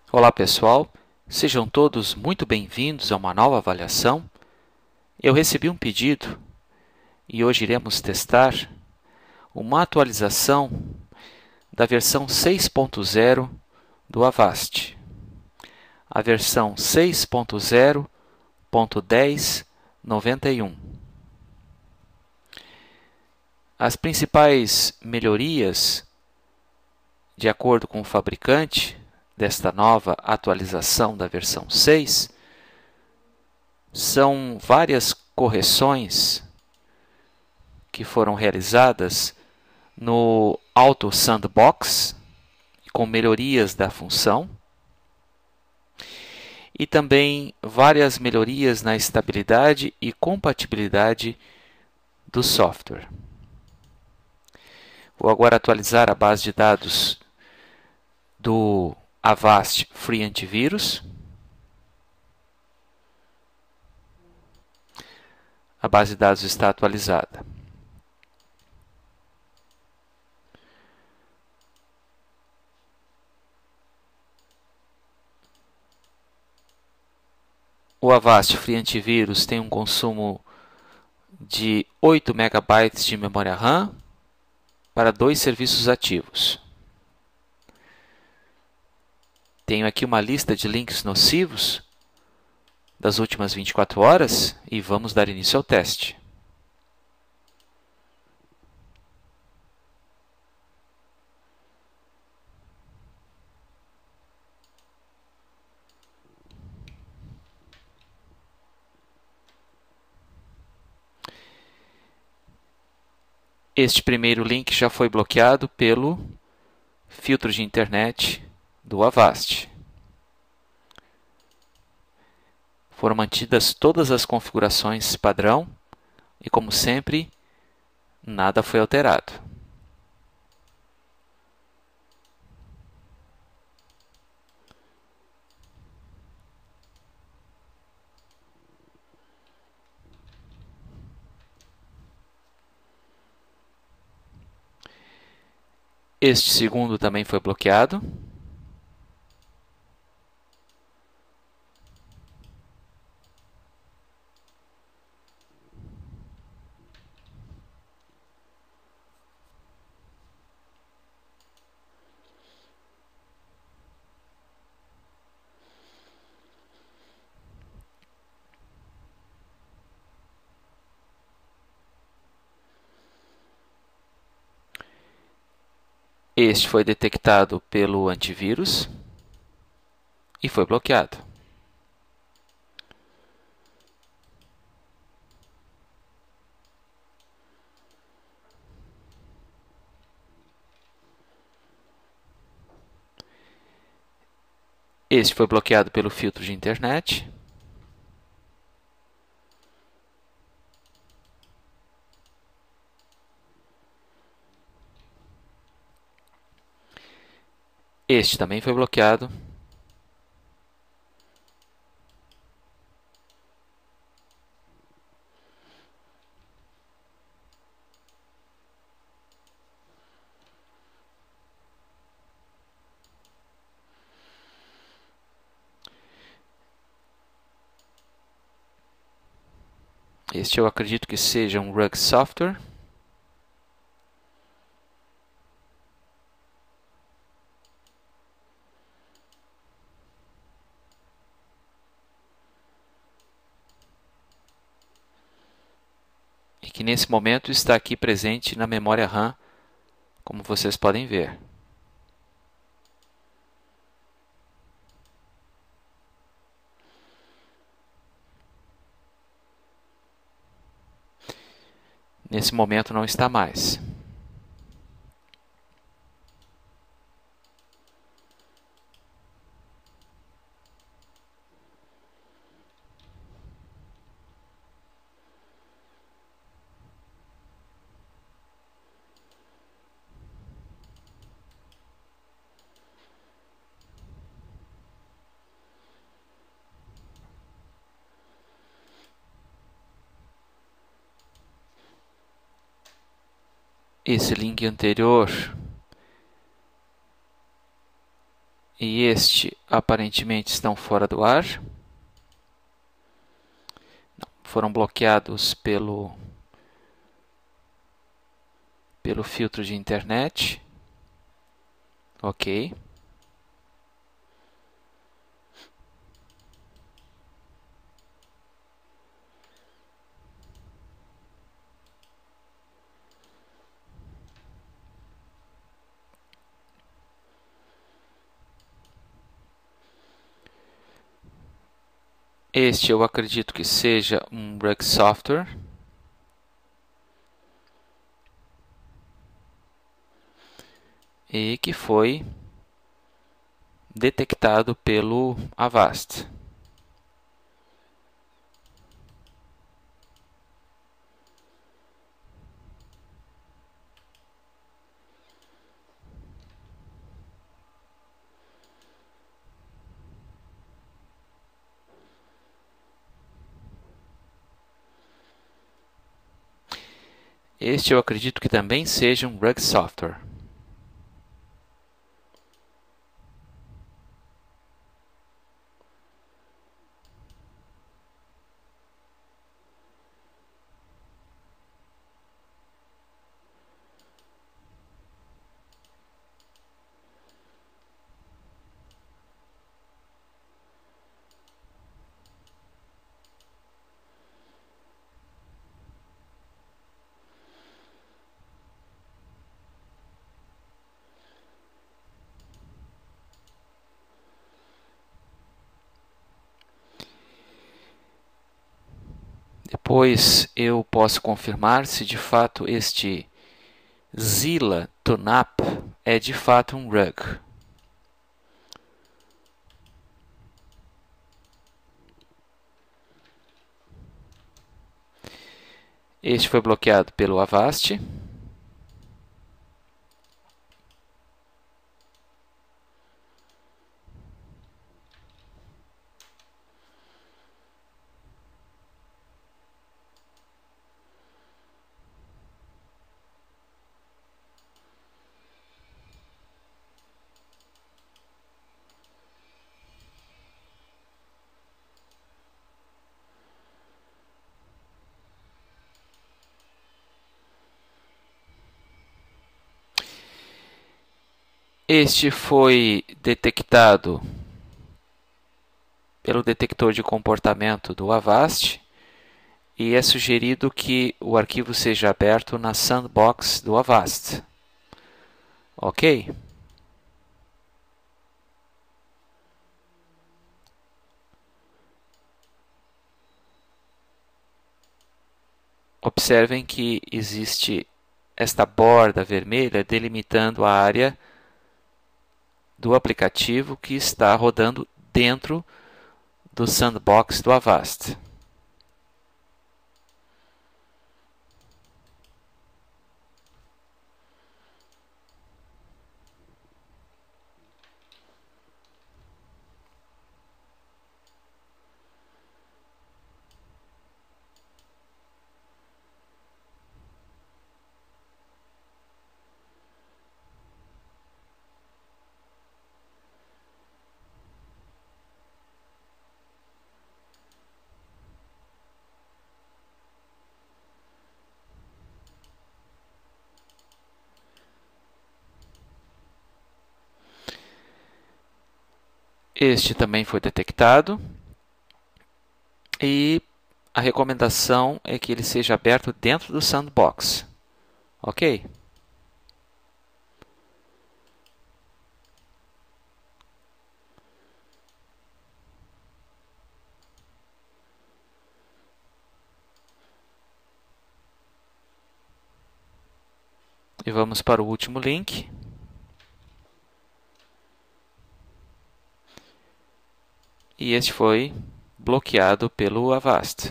Olá pessoal, sejam todos muito bem-vindos a uma nova avaliação. Eu recebi um pedido e hoje iremos testar uma atualização da versão 6.0 do Avast, a versão 6.0.1091. As principais melhorias, de acordo com o fabricante, desta nova atualização da versão 6, são várias correções que foram realizadas no Auto Sandbox, com melhorias da função, e também várias melhorias na estabilidade e compatibilidade do software. Vou agora atualizar a base de dados do Avast Free Antivírus. A base de dados está atualizada. O Avast Free Antivírus tem um consumo de 8 MB de memória RAM para 2 serviços ativos. Tenho aqui uma lista de links nocivos das últimas 24 horas e vamos dar início ao teste. Este primeiro link já foi bloqueado pelo filtro de internet do Avast. Foram mantidas todas as configurações padrão e, como sempre, nada foi alterado. Este segundo também foi bloqueado. Este foi detectado pelo antivírus e foi bloqueado. Este foi bloqueado pelo filtro de internet. Este também foi bloqueado. Este eu acredito que seja um Rug Software. E que nesse momento está aqui presente na memória RAM, como vocês podem ver. Nesse momento não está mais. Esse link anterior e este aparentemente estão fora do ar. Não, foram bloqueados pelo filtro de internet. Ok. Este eu acredito que seja um Rug Software. E que foi detectado pelo Avast. Este eu acredito que também seja um Rug Software. Depois eu posso confirmar se de fato este Zilla ToneUp é de fato um rug. Este foi bloqueado pelo Avast. Este foi detectado pelo detector de comportamento do Avast e é sugerido que o arquivo seja aberto na sandbox do Avast. Ok? Observem que existe esta borda vermelha delimitando a área do aplicativo que está rodando dentro do sandbox do Avast. Este também foi detectado e a recomendação é que ele seja aberto dentro do sandbox. Ok? E vamos para o último link. E este foi bloqueado pelo Avast.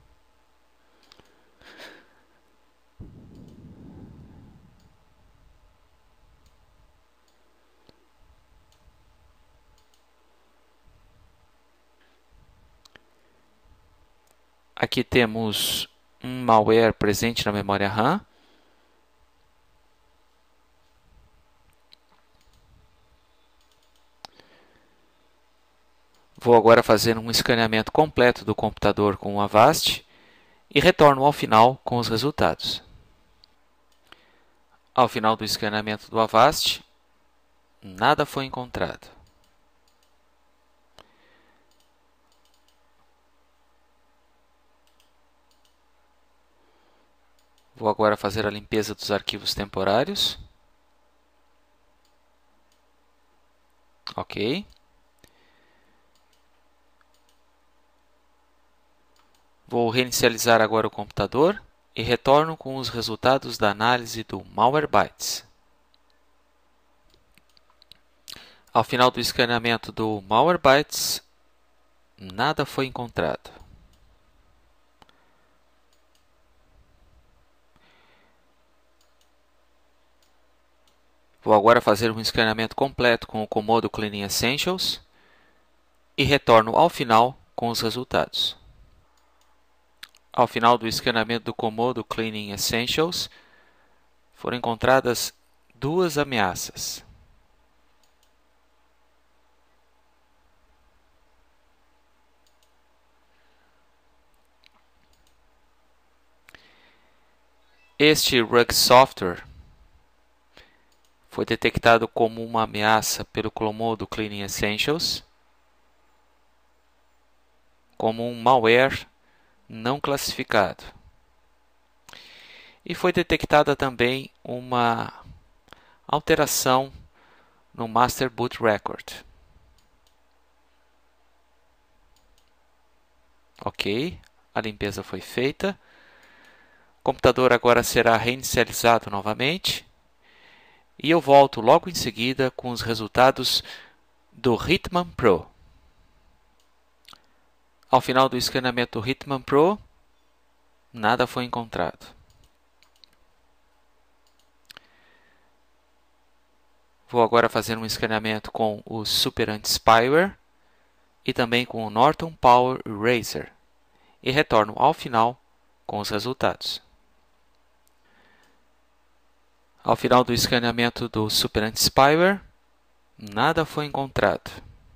Aqui temos um malware presente na memória RAM. Vou agora fazer um escaneamento completo do computador com o Avast e retorno ao final com os resultados. Ao final do escaneamento do Avast, nada foi encontrado. Vou agora fazer a limpeza dos arquivos temporários. Ok. Vou reinicializar agora o computador e retorno com os resultados da análise do Malwarebytes. Ao final do escaneamento do Malwarebytes, nada foi encontrado. Vou agora fazer um escaneamento completo com o Comodo Cleaning Essentials e retorno ao final com os resultados. Ao final do escaneamento do Comodo Cleaning Essentials, foram encontradas duas ameaças. Este Rug Software foi detectado como uma ameaça pelo Comodo Cleaning Essentials, como um malware não classificado. E foi detectada também uma alteração no Master Boot Record. Ok, a limpeza foi feita. O computador agora será reinicializado novamente. E eu volto logo em seguida com os resultados do Hitman Pro. Ao final do escaneamento do Hitman Pro, nada foi encontrado. Vou agora fazer um escaneamento com o Super Anti-Spyware e também com o Norton Power Eraser e retorno ao final com os resultados. Ao final do escaneamento do Super Anti-Spyware, nada foi encontrado.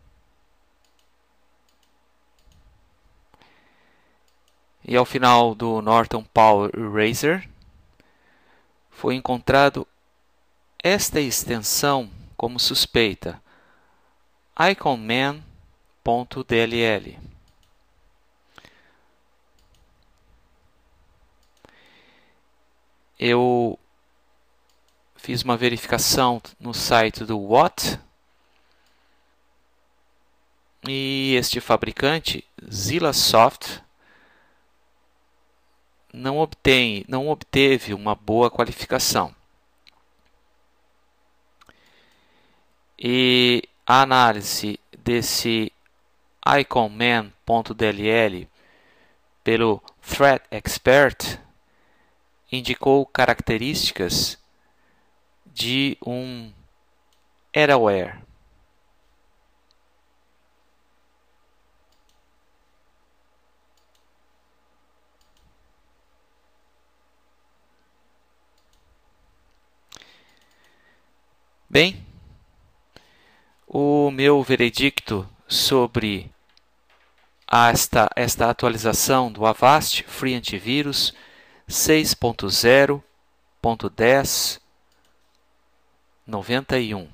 E ao final do Norton Power Eraser, foi encontrado esta extensão como suspeita, iconman.dll. Eu fiz uma verificação no site do What e este fabricante, Zillasoft, não obteve uma boa qualificação. E a análise desse iconman.dll pelo Threat Expert indicou características de um adware. Bem, o meu veredicto sobre esta atualização do Avast Free Antivírus 6.0.10.91.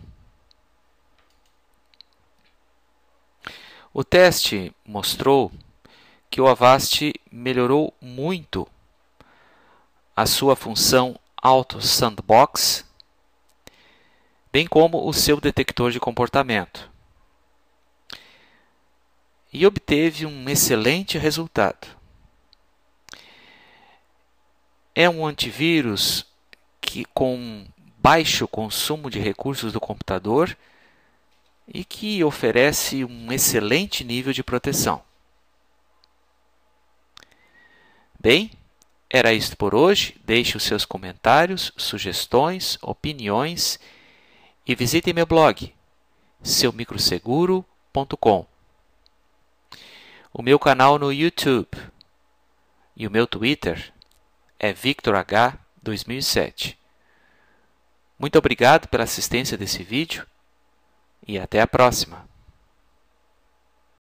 O teste mostrou que o Avast melhorou muito a sua função Auto Sandbox, bem como o seu detector de comportamento, e obteve um excelente resultado. É um antivírus com baixo consumo de recursos do computador e que oferece um excelente nível de proteção. Bem, era isto por hoje. Deixe os seus comentários, sugestões, opiniões e visite meu blog, seumicroseguro.com, o meu canal no YouTube e o meu Twitter é VictorH2007. Muito obrigado pela assistência desse vídeo e até a próxima.